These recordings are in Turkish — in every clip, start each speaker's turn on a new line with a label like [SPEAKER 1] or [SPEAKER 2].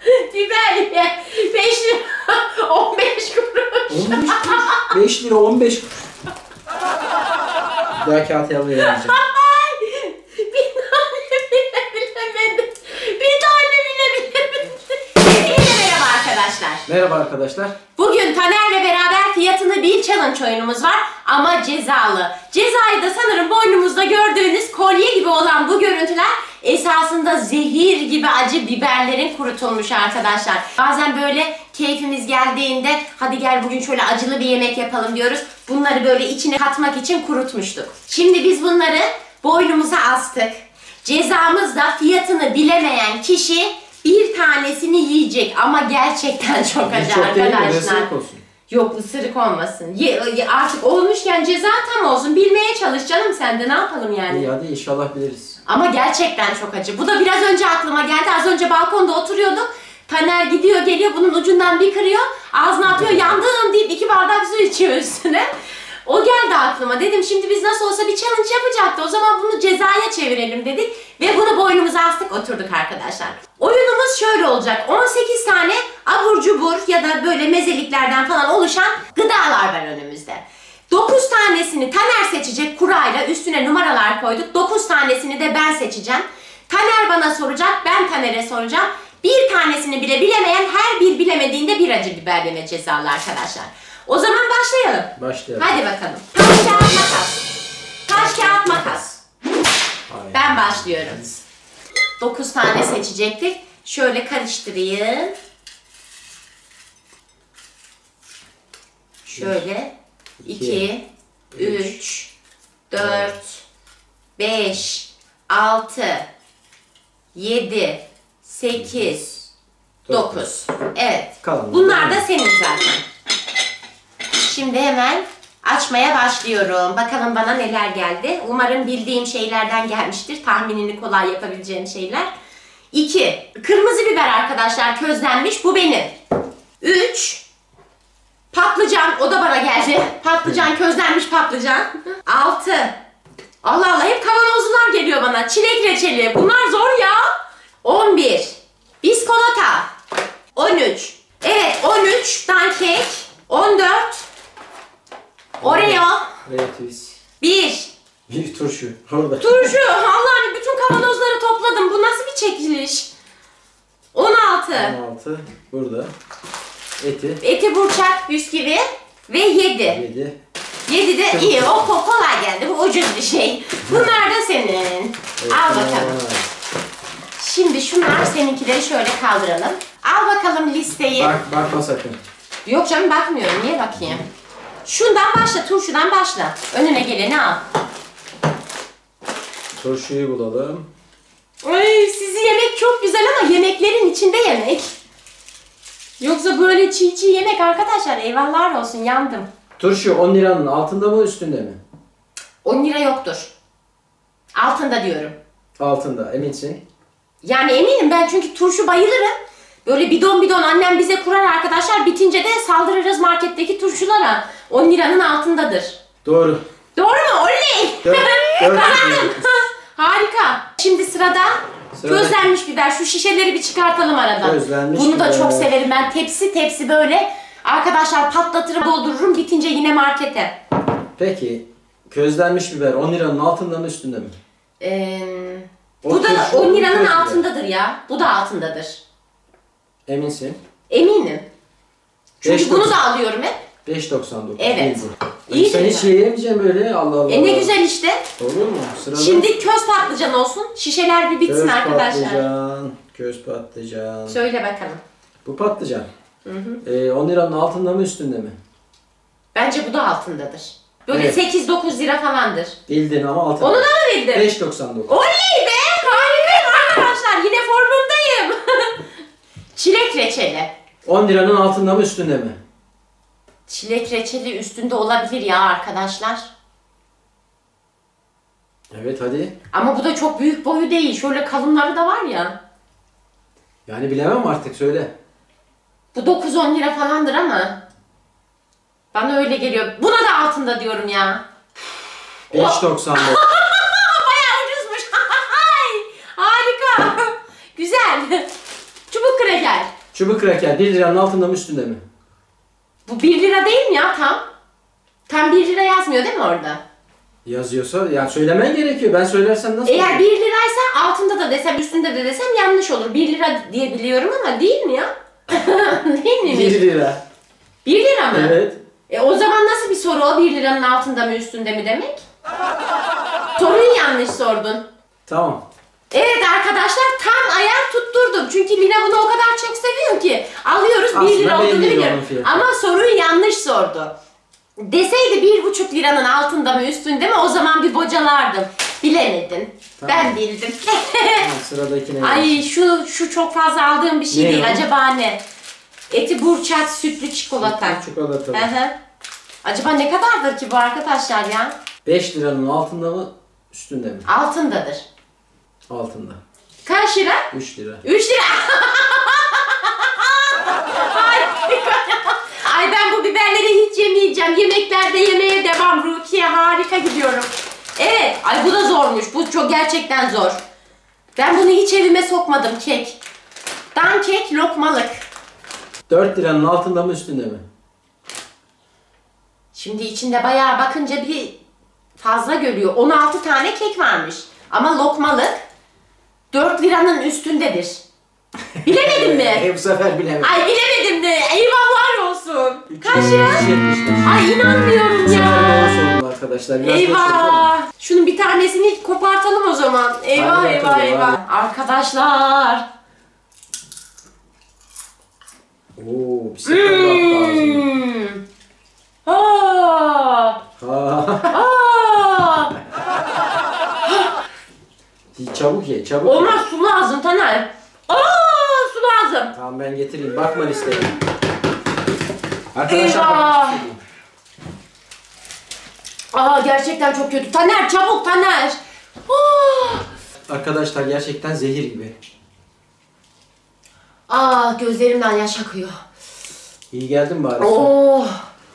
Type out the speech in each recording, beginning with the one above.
[SPEAKER 1] Biber ye. 5 lira 15 kuruş.
[SPEAKER 2] 15 kuruş. 5 lira 15 kuruş. Daha kağıt yalayacağım.
[SPEAKER 1] Bir tane bile bilemedim. Bir tane bile bilemedim. Merhaba arkadaşlar.
[SPEAKER 2] Merhaba arkadaşlar.
[SPEAKER 1] Bugün Taner'le beraber fiyatını bil challenge oyunumuz var ama cezalı. Cezayı da sanırım boynumuzda gördüğünüz kolye gibi olan bu görüntüler esasında zehir gibi acı biberlerin kurutulmuş arkadaşlar. Bazen böyle keyfimiz geldiğinde hadi gel bugün şöyle acılı bir yemek yapalım diyoruz. Bunları böyle içine katmak için kurutmuştuk. Şimdi biz bunları boynumuza astık. Cezamız da fiyatını bilemeyen kişi bir tanesini yiyecek ama gerçekten çok acı
[SPEAKER 2] çok
[SPEAKER 1] arkadaşlar.
[SPEAKER 2] Değil mi? Olsun.
[SPEAKER 1] Yok ısırık olmasın. Artık olmuşken ceza tam olsun. Bilmeye çalış canım sen de ne yapalım yani.
[SPEAKER 2] İyi hadi inşallah biliriz.
[SPEAKER 1] Ama gerçekten çok acı. Bu da biraz önce aklıma geldi. Az önce balkonda oturuyorduk. Taner gidiyor geliyor bunun ucundan bir kırıyor. Ağzına atıyor yandım deyip 2 bardak su içiyor üstüne. O geldi aklıma. Dedim şimdi biz nasıl olsa bir challenge yapacaktı. O zaman bunu cezaya çevirelim dedik. Ve bunu boynumuza astık oturduk arkadaşlar. Oyunumuz şöyle olacak. 18 tane abur cubur ya da böyle mezeliklerden falan oluşan gıdalar var önümüzde. 9 tanesini Taner seçecek kurayla üstüne numaralar koyduk. 9 tanesini de ben seçeceğim. Taner bana soracak, ben Taner'e soracağım. Bir tanesini bile bilemeyen her bir bilemediğinde bir acı biber yeme cezalı arkadaşlar. O zaman başlayalım.
[SPEAKER 2] Başlayalım.
[SPEAKER 1] Hadi bakalım. Taş kağıt makas. Taş kağıt makas.
[SPEAKER 2] Aynen.
[SPEAKER 1] Ben başlıyorum. 9 tane seçecektik. Şöyle karıştırayım. Şöyle. 2, 3, 4, 5, 6, 7, 8, 9. Evet.
[SPEAKER 2] Kalanlar
[SPEAKER 1] Bunlar da
[SPEAKER 2] da
[SPEAKER 1] senin zaten. Şimdi hemen açmaya başlıyorum. Bakalım bana neler geldi. Umarım bildiğim şeylerden gelmiştir. Tahminini kolay yapabileceğim şeyler. 2. Kırmızı biber arkadaşlar közlenmiş. Bu benim. 3. Patlıcan. O da bana geldi. Patlıcan közlenmiş patlıcan. 6. Allah Allah hep kavanozlar geliyor bana. Çilek reçeli. Bunlar zor ya. 11. Biskolata. 13. Evet 13. Dankek. 14. Oreo.
[SPEAKER 2] Kreativist.
[SPEAKER 1] 1.
[SPEAKER 2] Bir turşu. Orada.
[SPEAKER 1] Turşu. Allah'ım bütün kavanozları topladım. Bu nasıl bir çekiliş? 16.
[SPEAKER 2] 16. Burada. Eti.
[SPEAKER 1] Eti burçak bisküvi. Ve 7.
[SPEAKER 2] 7.
[SPEAKER 1] 7 de iyi. O kolay geldi. Bu ucuz bir şey. Bunlar da senin.
[SPEAKER 2] Evet,
[SPEAKER 1] Al bakalım. Şimdi şunlar seninkileri şöyle kaldıralım. Al bakalım listeyi.
[SPEAKER 2] Bakma sakın.
[SPEAKER 1] Yok canım bakmıyorum. Niye bakayım? Şundan başla. Turşudan başla. Önüne geleni al.
[SPEAKER 2] Turşuyu bulalım.
[SPEAKER 1] Ay sizi yemek çok güzel ama yemeklerin içinde yemek. Yoksa böyle çiğ çiğ yemek arkadaşlar eyvahlar olsun yandım.
[SPEAKER 2] Turşu 10 liranın altında mı üstünde mi?
[SPEAKER 1] 10 lira yoktur. Altında diyorum.
[SPEAKER 2] Altında eminsin.
[SPEAKER 1] Yani eminim ben çünkü turşu bayılırım. Böyle bidon bidon annem bize kurar arkadaşlar. Bitince de saldırırız marketteki turşulara. 10 liranın altındadır.
[SPEAKER 2] Doğru.
[SPEAKER 1] Doğru mu? Oley!
[SPEAKER 2] 4
[SPEAKER 1] Harika. Şimdi sırada közlenmiş biber. Şu şişeleri bir çıkartalım aradan.
[SPEAKER 2] Közlenmiş
[SPEAKER 1] Bunu da
[SPEAKER 2] biber.
[SPEAKER 1] çok severim ben. Tepsi tepsi böyle. Arkadaşlar patlatırım doldururum. Bitince yine markete.
[SPEAKER 2] Peki közlenmiş biber 10 liranın altında mı üstünde mi?
[SPEAKER 1] Bu da
[SPEAKER 2] turşu,
[SPEAKER 1] 10 liranın
[SPEAKER 2] köz biber.
[SPEAKER 1] altındadır ya. Bu da altındadır.
[SPEAKER 2] Eminsin.
[SPEAKER 1] Eminim. Çünkü
[SPEAKER 2] 5.90.
[SPEAKER 1] bunu da alıyorum hep.
[SPEAKER 2] 5.99.
[SPEAKER 1] Evet.
[SPEAKER 2] Değil bu.
[SPEAKER 1] İyi
[SPEAKER 2] Sen
[SPEAKER 1] de
[SPEAKER 2] hiç
[SPEAKER 1] güzel.
[SPEAKER 2] yiyemeyeceksin böyle Allah Allah.
[SPEAKER 1] Ne güzel işte.
[SPEAKER 2] Olur mu? Sırada
[SPEAKER 1] Şimdi köz patlıcan olsun. Şişeler bir bitsin
[SPEAKER 2] köz
[SPEAKER 1] arkadaşlar.
[SPEAKER 2] patlıcan. Köz patlıcan.
[SPEAKER 1] Söyle bakalım.
[SPEAKER 2] Bu patlıcan. 10 liranın altında mı üstünde mi?
[SPEAKER 1] Bence bu da altındadır. Böyle
[SPEAKER 2] Evet.
[SPEAKER 1] 8-9 lira falandır.
[SPEAKER 2] Bildin ama altında.
[SPEAKER 1] Onu da mı bildim?
[SPEAKER 2] 5.99.
[SPEAKER 1] Oley be! Harikayım arkadaşlar. Yine formumdayım. Çilek reçeli.
[SPEAKER 2] 10 liranın altında mı üstünde mi?
[SPEAKER 1] Çilek reçeli üstünde olabilir ya arkadaşlar.
[SPEAKER 2] Evet hadi.
[SPEAKER 1] Ama bu da çok büyük boyu değil. Şöyle kalınları da var ya.
[SPEAKER 2] Yani bilemem artık söyle.
[SPEAKER 1] Bu 9-10 lira falandır ama. Bana öyle geliyor. Buna da altında diyorum ya.
[SPEAKER 2] 5.99.
[SPEAKER 1] Bayağı ucuzmuş. Harika. Güzel. Çubuk kraker.
[SPEAKER 2] Çubuk kraker 1 liranın altında mı üstünde mi?
[SPEAKER 1] Bu 1 lira değil mi ya tam? Tam 1 lira yazmıyor değil mi orada?
[SPEAKER 2] Yazıyorsa yani söylemen gerekiyor. Ben söylersem nasıl
[SPEAKER 1] Eğer
[SPEAKER 2] olur?
[SPEAKER 1] 1 liraysa altında da desem üstünde de desem yanlış olur. 1 lira diye biliyorum ama değil mi ya? Değil mi?
[SPEAKER 2] 1 lira.
[SPEAKER 1] 1 lira mı?
[SPEAKER 2] Evet.
[SPEAKER 1] O zaman nasıl bir soru o? 1 liranın altında mı üstünde mi demek? Soruyu yanlış sordun.
[SPEAKER 2] Tamam.
[SPEAKER 1] Evet arkadaşlar tam ayar tutturdum. Çünkü Lina bunu o kadar çok seviyor ki. Alıyoruz 1
[SPEAKER 2] Aslında
[SPEAKER 1] lira olduğunu
[SPEAKER 2] belli
[SPEAKER 1] biliyorum.
[SPEAKER 2] onun fiyatı.
[SPEAKER 1] Ama soruyu yanlış sordu. Deseydi 1,5 liranın altında mı üstünde mi o zaman bir bocalardım. Bilemedin.
[SPEAKER 2] Tamam.
[SPEAKER 1] Ben bildim.
[SPEAKER 2] Tamam, sıradakine
[SPEAKER 1] Ay şu çok fazla aldığım bir şey
[SPEAKER 2] Ne
[SPEAKER 1] değil.
[SPEAKER 2] o?
[SPEAKER 1] Acaba ne? Eti burçak sütlü çikolata.
[SPEAKER 2] Çikolata.
[SPEAKER 1] Hı hı. Acaba ne kadardır ki bu arkadaşlar ya?
[SPEAKER 2] 5 liranın altında mı üstünde mi?
[SPEAKER 1] Altındadır.
[SPEAKER 2] Altında.
[SPEAKER 1] Kaç lira?
[SPEAKER 2] 3 lira.
[SPEAKER 1] 3 lira. Ay ben bu biberleri hiç yemeyeceğim. Yemeklerde yemeye devam. Rukiye harika gidiyorum. Evet. Ay bu da zormuş. Bu çok gerçekten zor. Ben bunu hiç evime sokmadım kek. Dan kek lokmalık.
[SPEAKER 2] 4 liranın altında mı üstünde mi?
[SPEAKER 1] Şimdi içinde bayağı bakınca bir fazla görüyor. 16 tane kek varmış. Ama lokmalık 4 liranın üstündedir. Bilemedin mi?
[SPEAKER 2] Bu sefer bilemedim.
[SPEAKER 1] Ay bilemedim de. Eyvahlar olsun. Kaç lira?
[SPEAKER 2] 375.
[SPEAKER 1] Ay inanmıyorum
[SPEAKER 2] Bu sefer
[SPEAKER 1] ya.
[SPEAKER 2] doğru sordu arkadaşlar. Biraz geç oldu ama.
[SPEAKER 1] Eyvah. Şunun bir tanesini kopartalım o zaman. Eyvah
[SPEAKER 2] Hadi
[SPEAKER 1] eyvah
[SPEAKER 2] bakalım,
[SPEAKER 1] eyvah.
[SPEAKER 2] hadi.
[SPEAKER 1] Arkadaşlar.
[SPEAKER 2] Oo, bir sefer baktı ağzına.
[SPEAKER 1] Aa.
[SPEAKER 2] Ha.
[SPEAKER 1] Aa.
[SPEAKER 2] Çabuk ye, çabuk ye.
[SPEAKER 1] Olmaz su lazım Taner. Aa su lazım.
[SPEAKER 2] Tamam ben getireyim. Bakma listeye. Arkadaşlar
[SPEAKER 1] Eyvah.
[SPEAKER 2] bakın.
[SPEAKER 1] Aa gerçekten çok kötü. Taner çabuk Taner. Oh.
[SPEAKER 2] Arkadaşlar gerçekten zehir gibi.
[SPEAKER 1] Aa gözlerimden yaş akıyor.
[SPEAKER 2] İyi geldin bari.
[SPEAKER 1] Oh.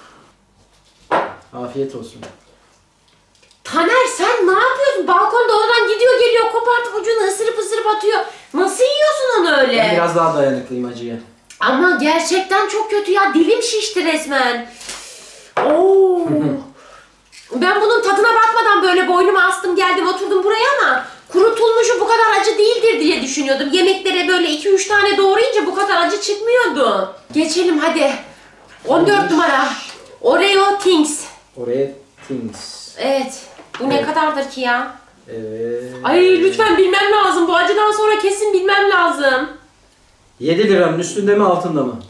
[SPEAKER 2] Afiyet olsun.
[SPEAKER 1] Taner sen ne yapıyorsun? Balkonda oradan gidiyor geliyor kopartıp ucunu ısırıp atıyor. Nasıl yiyorsun onu öyle?
[SPEAKER 2] Ben biraz daha dayanıklıyım acıya.
[SPEAKER 1] Ama gerçekten çok kötü ya. Dilim şişti resmen. Oo. Ben bunun tadına bakmadan böyle boynumu astım geldim oturdum buraya ama kurutulmuşu bu kadar acı değildir diye düşünüyordum. Yemeklere böyle 2-3 tane doğrayınca bu kadar acı çıkmıyordu. Geçelim hadi. 14 numara. Oreo Things.
[SPEAKER 2] Oraya Things.
[SPEAKER 1] Evet. Bu ne
[SPEAKER 2] Evet.
[SPEAKER 1] kadardır ki ya?
[SPEAKER 2] Evet.
[SPEAKER 1] Ay lütfen bilmem lazım. Bu acıdan sonra kesin bilmem lazım.
[SPEAKER 2] 7 liranın üstünde mi altında mı?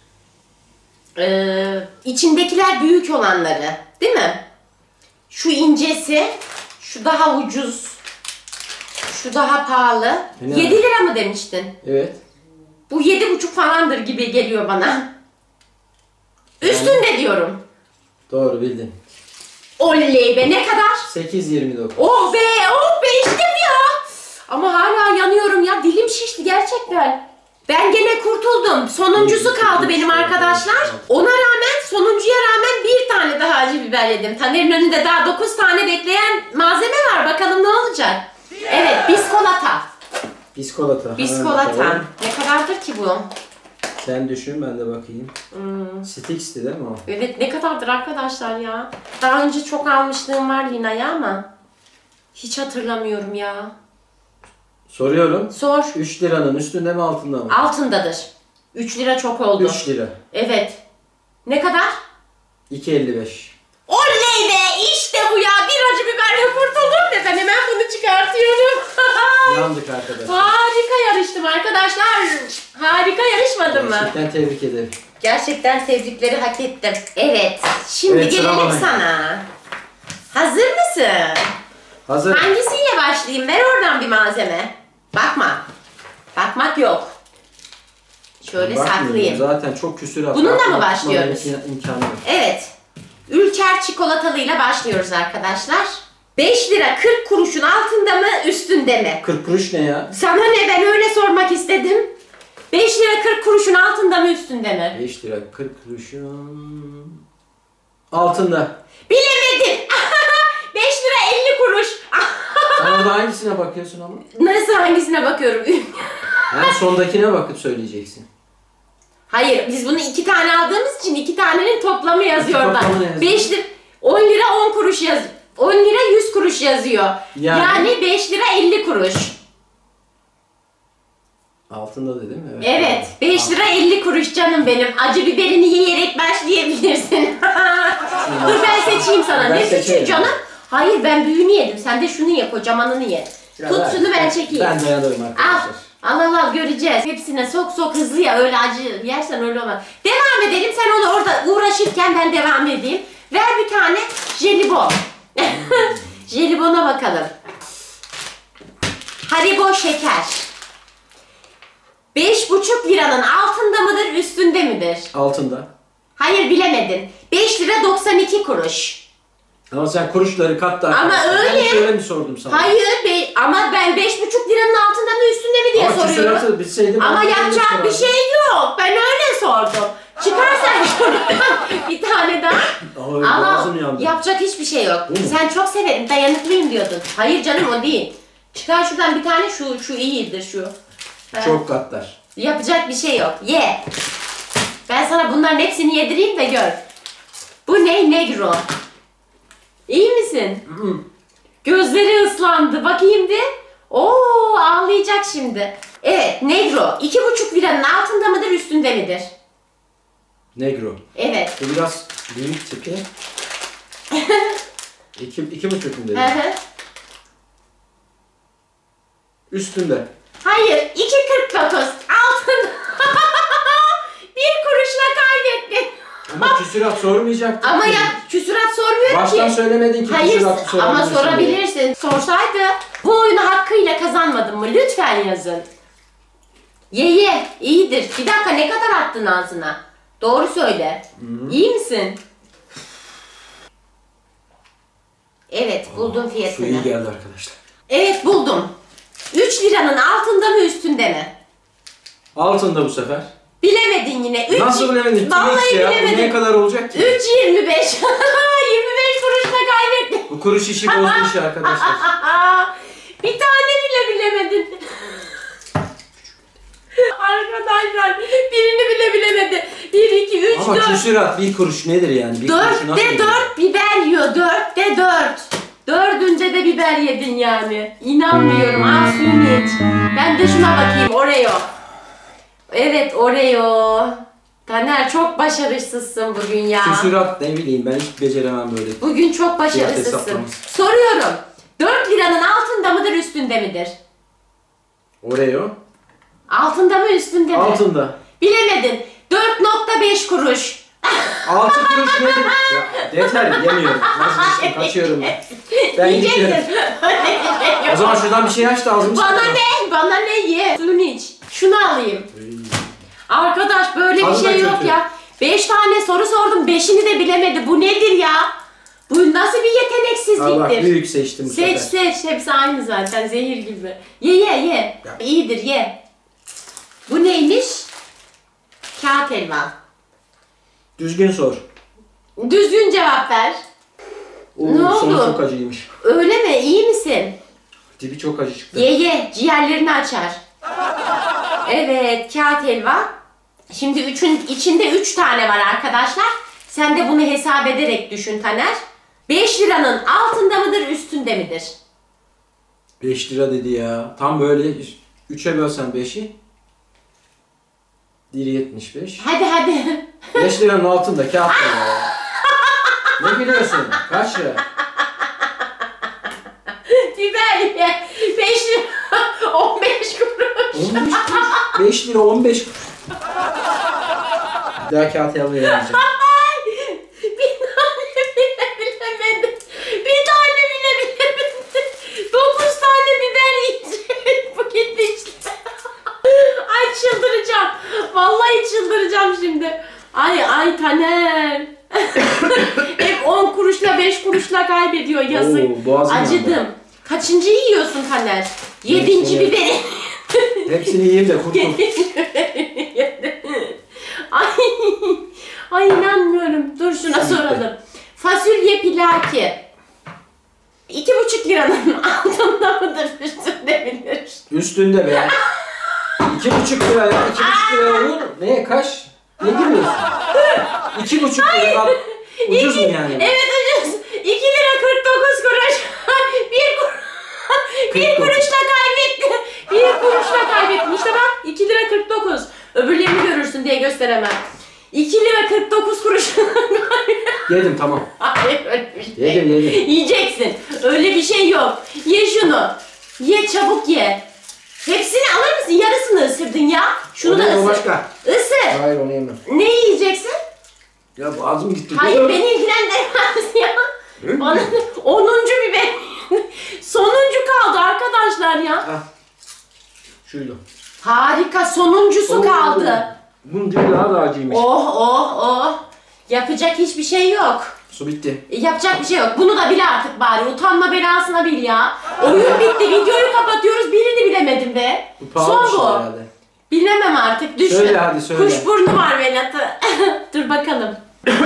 [SPEAKER 1] İçindekiler büyük olanları. Değil mi? Şu incesi, şu daha ucuz, şu daha pahalı.
[SPEAKER 2] Ne?
[SPEAKER 1] 7 lira mı demiştin?
[SPEAKER 2] Evet.
[SPEAKER 1] Bu 7,5 falandır gibi geliyor bana. Üstünde diyorum.
[SPEAKER 2] Doğru bildin.
[SPEAKER 1] Oley be ne kadar?
[SPEAKER 2] 8.29.
[SPEAKER 1] Oh be işte bu ya. Ama hala yanıyorum ya dilim şişti gerçekten. Ben gene kurtuldum. Sonuncusu kaldı benim arkadaşlar. Ona rağmen sonuncuya rağmen bir tane daha acı biber yedim. Taner'in önünde daha 9 tane bekleyen malzeme var. Bakalım ne olacak? Evet biskolata.
[SPEAKER 2] Biskolata.
[SPEAKER 1] Biskolata. Ne kadardır ki bu?
[SPEAKER 2] Sen düşün ben de bakayım. Stix'ti değil mi o?
[SPEAKER 1] Evet ne kadardır arkadaşlar ya? Daha önce çok almışlığım var Lina'ya ama hiç hatırlamıyorum ya.
[SPEAKER 2] Soruyorum.
[SPEAKER 1] Sor.
[SPEAKER 2] 3 liranın üstünde mi altında mı?
[SPEAKER 1] Altındadır. 3 lira çok oldu.
[SPEAKER 2] 3 lira.
[SPEAKER 1] Evet. Ne kadar?
[SPEAKER 2] 2.55.
[SPEAKER 1] Oley be! İşte bu ya! Bir acı biberle kurtuldum ve ben hemen bunu çıkartıyorum.
[SPEAKER 2] Yandık arkadaşlar.
[SPEAKER 1] Harika yarıştım arkadaşlar. Harika yarışmadım mı?
[SPEAKER 2] Gerçekten tebrik ederim.
[SPEAKER 1] Gerçekten tebrikleri hak ettim. Evet. Şimdi
[SPEAKER 2] Evet, sıra
[SPEAKER 1] gelelim
[SPEAKER 2] bana.
[SPEAKER 1] sana. Hazır mısın?
[SPEAKER 2] Hazır.
[SPEAKER 1] Hangisiyle başlayayım? Ver oradan bir malzeme. Bakma. Bakmak yok. Şöyle
[SPEAKER 2] Bakmıyorum,
[SPEAKER 1] saklayayım.
[SPEAKER 2] zaten çok küsur
[SPEAKER 1] Bununla mı başlıyoruz?
[SPEAKER 2] İmkanı yok.
[SPEAKER 1] Evet. Ülker çikolatalıyla başlıyoruz arkadaşlar. 5 lira 40 kuruşun altında mı üstünde mi?
[SPEAKER 2] 40 kuruş ne ya?
[SPEAKER 1] Sana ne ben öyle sormak istedim. 5 lira 40 kuruşun altında mı üstünde mi?
[SPEAKER 2] 5 lira 40 kuruşun altında.
[SPEAKER 1] Bilemedin. 5 lira 50 kuruş.
[SPEAKER 2] Sen orada hangisine bakıyorsun ama?
[SPEAKER 1] Nasıl hangisine bakıyorum?
[SPEAKER 2] Yani sondakine bakıp söyleyeceksin.
[SPEAKER 1] Hayır, biz bunu 2 tane aldığımız için 2 tanenin toplamı yazıyor orada.
[SPEAKER 2] Toplamı yazıyor.
[SPEAKER 1] 5 lira, 10 lira 10 kuruş yazıyor. 10 lira 100 kuruş yazıyor. Yani 5 lira 50 kuruş.
[SPEAKER 2] Altında dedim mi?
[SPEAKER 1] Evet, 5 lira 50 kuruş canım benim. Acı biberini yiyerek başlayabilirsin. Dur ben seçeyim sana.
[SPEAKER 2] Ben
[SPEAKER 1] Ne
[SPEAKER 2] seçerim.
[SPEAKER 1] küçüğü canım? Hayır ben büyüğünü yedim. Sen de şunu ye, kocamanını ye.
[SPEAKER 2] Ya
[SPEAKER 1] Tut şunu ben çekeyim.
[SPEAKER 2] Ben dayanırım arkadaşlar.
[SPEAKER 1] Al göreceğiz. Hepsine sok hızlı ya, öyle acı yersen öyle olmaz. Devam edelim, sen onu orada uğraşırken ben devam edeyim. Ver bir tane jelibon. Jelibona bakalım. Haribo şeker. 5,5 liranın altında mıdır, üstünde midir?
[SPEAKER 2] Altında.
[SPEAKER 1] Hayır bilemedin. 5 lira 92 kuruş.
[SPEAKER 2] Ama sen kuruşları katta.
[SPEAKER 1] Ama öyle.
[SPEAKER 2] Ben şöyle mi sordum sana?
[SPEAKER 1] Hayır ama ben 5,5 liranın altında mı üstünde mi diye
[SPEAKER 2] Ama
[SPEAKER 1] soruyorum.
[SPEAKER 2] küsuratı bilseydim.
[SPEAKER 1] Ama
[SPEAKER 2] ben
[SPEAKER 1] yapacak
[SPEAKER 2] öyle
[SPEAKER 1] bir
[SPEAKER 2] sorardım.
[SPEAKER 1] şey yok. Ben öyle sordum. Çıkar sen şuradan bir tane daha.
[SPEAKER 2] Ay,
[SPEAKER 1] Ama
[SPEAKER 2] boğazım yandı.
[SPEAKER 1] yapacak hiçbir şey yok.
[SPEAKER 2] Bu mu?
[SPEAKER 1] Sen çok severim, dayanıklıyım diyordun. Hayır canım o değil. Çıkar şuradan bir tane, şu iyidir şu. Ha.
[SPEAKER 2] Çok katlar.
[SPEAKER 1] Yapacak bir şey yok. Ye. Ben sana bunların hepsini yedireyim de gör. Bu ne? Negro. İyi misin? Gözleri ıslandı. Bakayım bir. Oo, ağlayacak şimdi. Evet, Negro. 2,5 liranın altında mıdır, üstünde midir?
[SPEAKER 2] Negro.
[SPEAKER 1] Evet.
[SPEAKER 2] Bu biraz büyük tipi. 2,5 mu dedin?
[SPEAKER 1] Hı hı.
[SPEAKER 2] Üstünde.
[SPEAKER 1] Hayır, 2,49. Altında. Bir kuruşla kaybettin.
[SPEAKER 2] Ama küsurat sormayacaktın.
[SPEAKER 1] Ama
[SPEAKER 2] ki.
[SPEAKER 1] ya küsurat sormuyorum
[SPEAKER 2] Baştan
[SPEAKER 1] ki.
[SPEAKER 2] söylemedin ki
[SPEAKER 1] Hayır
[SPEAKER 2] küsuratı
[SPEAKER 1] ama
[SPEAKER 2] sorabilirsin diye.
[SPEAKER 1] sorabilirsin. Sorsaydı bu oyunu hakkıyla kazanmadın mı? Lütfen yazın. Ye. İyidir. Bir dakika, ne kadar attın ağzına? Doğru söyle. İyi misin? Evet, buldum
[SPEAKER 2] Su iyi
[SPEAKER 1] fiyatını.
[SPEAKER 2] geldi arkadaşlar.
[SPEAKER 1] Evet, buldum. 3 liranın altında mı, üstünde mi?
[SPEAKER 2] Altında bu sefer.
[SPEAKER 1] Bilemedin yine.
[SPEAKER 2] Nasıl bilemedin?
[SPEAKER 1] Vallahi
[SPEAKER 2] Kim ya? Bu
[SPEAKER 1] bilemedim.
[SPEAKER 2] ne kadar olacak ki?
[SPEAKER 1] 3,25. 25 kuruşla kaybettin.
[SPEAKER 2] Bu kuruş işi bozdu işi arkadaşlar.
[SPEAKER 1] Bir tane bile bilemedin. Arkadaşlar birini bile bilemedi. 1, 2, 3,
[SPEAKER 2] Ama
[SPEAKER 1] 4.
[SPEAKER 2] küsurat bir kuruş nedir yani? Bir kuruşu nasıl
[SPEAKER 1] 4'te 4 biber yiyor. 4'te 4. Dördünde de biber yedin yani. İnanmıyorum. Al suyunu iç. Ben de şuna bakayım. Oreo. Evet Oreo. Taner çok başarısızsın bugün ya.
[SPEAKER 2] Küsurat ne bileyim ben hiç beceremem böyle.
[SPEAKER 1] Bugün çok
[SPEAKER 2] Fiyat
[SPEAKER 1] başarısızsın.
[SPEAKER 2] hesaplaması.
[SPEAKER 1] Soruyorum. 4 liranın altında mıdır, üstünde midir?
[SPEAKER 2] Oreo.
[SPEAKER 1] Altında mı, üstünde mi?
[SPEAKER 2] Altında.
[SPEAKER 1] Bilemedin. 4,5 kuruş.
[SPEAKER 2] 6 kuruş nedir? Ya yeter yemiyorum. Nasıl içtim kaçıyorum ben. Ben gidiyorum.
[SPEAKER 1] Yiyeceksin.
[SPEAKER 2] O zaman şuradan bir şey aç da ağzımı
[SPEAKER 1] Bana
[SPEAKER 2] sıkma.
[SPEAKER 1] ne? Bana ne ye? Suyunu iç. Şunu alayım. Arkadaş böyle
[SPEAKER 2] Tadı
[SPEAKER 1] bir
[SPEAKER 2] da
[SPEAKER 1] şey yok
[SPEAKER 2] kötü.
[SPEAKER 1] ya. 5 tane soru sordum. 5'ini de bilemedi. Bu nedir ya? Bu nasıl bir
[SPEAKER 2] Al bak
[SPEAKER 1] yeteneksizliktir?
[SPEAKER 2] büyük seçtim bu
[SPEAKER 1] Seç
[SPEAKER 2] sefer.
[SPEAKER 1] seç. Hepsi aynı zaten. Zehir gibi. Ye.
[SPEAKER 2] Ya.
[SPEAKER 1] İyidir ye. Bu neymiş? Kağıt helva.
[SPEAKER 2] Düzgün sor.
[SPEAKER 1] Düzgün cevap ver.
[SPEAKER 2] Oo,
[SPEAKER 1] Ne oldu?
[SPEAKER 2] sonu çok acıymış.
[SPEAKER 1] Öyle mi? İyi misin?
[SPEAKER 2] Dibi çok acı çıktı.
[SPEAKER 1] Ye. Ciğerlerini açar. Evet. Kağıt helva. Şimdi içinde 3 tane var arkadaşlar. Sen de bunu hesap ederek düşün Taner. 5 liranın altında mıdır, üstünde midir?
[SPEAKER 2] 5 lira dedi ya. Tam böyle 3'e bölsen 5'i. 1,75.
[SPEAKER 1] Hadi.
[SPEAKER 2] 5 liranın altında kağıt var ya. Ne biliyorsun? Kaç lira?
[SPEAKER 1] Biber ye. 5 lira 15 kuruş.
[SPEAKER 2] 15 kuruş. 5 lira 15 kuruş. Bir daha kağıt helva yemeyeceğim.
[SPEAKER 1] Bir tane bile bilemedin. 9 tane biber yiyecek. Bu gitti işte. Ay çıldıracağım. Vallahi çıldıracağım şimdi. Ay Taner. Hep 10 kuruşla 5 kuruşla kaybediyor, yazık.
[SPEAKER 2] Oo, boğazım
[SPEAKER 1] Acıdım.
[SPEAKER 2] yandı.
[SPEAKER 1] Kaçıncıyı yiyorsun Taner? 7.
[SPEAKER 2] Hepsini-
[SPEAKER 1] biberi.
[SPEAKER 2] Hepsini yiyeyim de kurtul.
[SPEAKER 1] Ay inanmıyorum. Dur şuna soralım. Fasulye pilaki. 2,5 liranın altında mıdır, üstünde midir?
[SPEAKER 2] Üstünde be. 2,5 lira ya. 2,5 lira olur mu? Ne kaç? Ne gülüyorsun? 2,5 lira. Ucuz mu yani?
[SPEAKER 1] Evet ucuz. 2 lira 49 kuruş. Bir kuruşla kaybetti. Bir kuruşla kaybettim. İşte bak 2 lira 49. Öbürlerini görürsün diye gösteremem. 2 lira 49 kuruş.
[SPEAKER 2] Yedim tamam.
[SPEAKER 1] Hayır öyle bir şey.
[SPEAKER 2] Yedim.
[SPEAKER 1] Yiyeceksin. Öyle bir şey yok. Ye şunu. Ye çabuk ye. Hepsini alır mısın? Yarısını ısırdın ya. Şunu da ısır.
[SPEAKER 2] Başka.
[SPEAKER 1] Isır.
[SPEAKER 2] Hayır onu yemem.
[SPEAKER 1] Ne yiyeceksin?
[SPEAKER 2] Ya boğazım gitti.
[SPEAKER 1] Hayır beni ilgilendirmez ya. Bana 10. biber. Sonuncu kaldı arkadaşlar ya.
[SPEAKER 2] Ah. Şuydu.
[SPEAKER 1] Harika sonuncusu kaldı.
[SPEAKER 2] Bunun dibi daha da acıymış.
[SPEAKER 1] Oh. Yapacak hiçbir şey yok.
[SPEAKER 2] Su bitti.
[SPEAKER 1] Yapacak bir şey yok. Bunu da bil artık bari. Utanma belasına bil ya. Oyun bitti. Videoyu kapatıyoruz. Birini bilemedim be.
[SPEAKER 2] Bu pahalı bir şey
[SPEAKER 1] Son bu.
[SPEAKER 2] herhalde.
[SPEAKER 1] Bilemem artık. Düşün.
[SPEAKER 2] Söyle hadi söyle.
[SPEAKER 1] Kuş burnu var Velat'ı. Dur bakalım.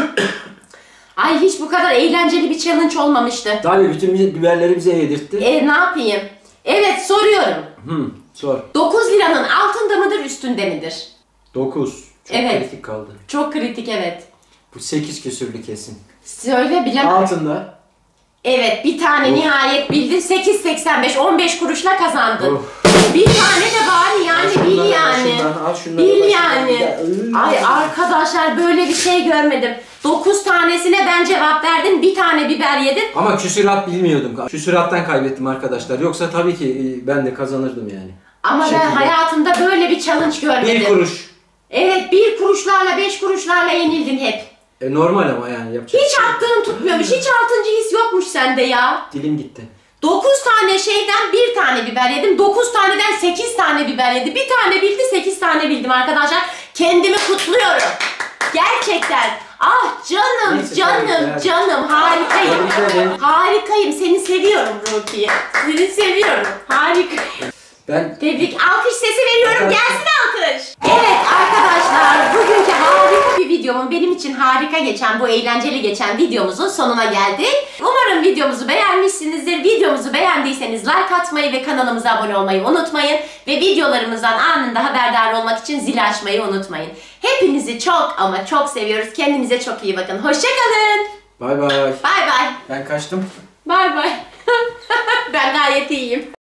[SPEAKER 1] Ay hiç bu kadar eğlenceli bir challenge olmamıştı.
[SPEAKER 2] Tabii bütün biberleri bize yedirtti.
[SPEAKER 1] Ne yapayım? Evet soruyorum.
[SPEAKER 2] Sor.
[SPEAKER 1] 9 liranın altında mıdır üstünde midir?
[SPEAKER 2] 9. Çok
[SPEAKER 1] Evet.
[SPEAKER 2] kritik kaldı.
[SPEAKER 1] Çok kritik evet.
[SPEAKER 2] Bu 8 küsürlü kesin.
[SPEAKER 1] Söyle bilemem.
[SPEAKER 2] Altında.
[SPEAKER 1] Evet bir tane nihayet bildin. 8.85 15 kuruşla kazandın. Bir tane de bari yani bil yani.
[SPEAKER 2] Al şunları
[SPEAKER 1] Bil
[SPEAKER 2] başından.
[SPEAKER 1] yani. Ay arkadaşlar böyle bir şey görmedim. 9 tanesine ben cevap verdim. Bir tane biber yedin.
[SPEAKER 2] Ama küsürat bilmiyordum. Küsürattan kaybettim arkadaşlar. Yoksa tabii ki ben de kazanırdım yani.
[SPEAKER 1] Ama ben
[SPEAKER 2] Şekilde.
[SPEAKER 1] hayatımda böyle bir challenge görmedim.
[SPEAKER 2] 1 kuruş.
[SPEAKER 1] Evet 1 kuruşlarla 5 kuruşlarla yenildin hep.
[SPEAKER 2] Normal ama yani yapacak.
[SPEAKER 1] Hiç attığın tutmuyormuş. Hiç 6. his yokmuş sende ya.
[SPEAKER 2] Dilim gitti.
[SPEAKER 1] 9 tane şeyden 1 tane biber yedim. 9 taneden 8 tane biber yedi. Bir tane bildi 8 tane bildim arkadaşlar. Kendimi kutluyorum. Gerçekten. Ah canım
[SPEAKER 2] Neyse,
[SPEAKER 1] canım harikayım.
[SPEAKER 2] Tebrikler.
[SPEAKER 1] Harikayım seni seviyorum Rukiye. Seni seviyorum. Harika.
[SPEAKER 2] Ben
[SPEAKER 1] Tebrik. Alkış sesi veriyorum. Gelsin alkış. Evet arkadaşlar bugünkü harika bir videomun benim için harika geçen bu eğlenceli geçen videomuzun sonuna geldik. Umarım videomuzu beğenmişsinizdir. Videomuzu beğendiyseniz like atmayı ve kanalımıza abone olmayı unutmayın. Ve videolarımızdan anında haberdar olmak için zili açmayı unutmayın. Hepinizi çok ama çok seviyoruz. Kendinize çok iyi bakın. Hoşçakalın.
[SPEAKER 2] bay bay.
[SPEAKER 1] Bay bay.
[SPEAKER 2] Ben kaçtım.
[SPEAKER 1] Bay bay. Ben gayet iyiyim.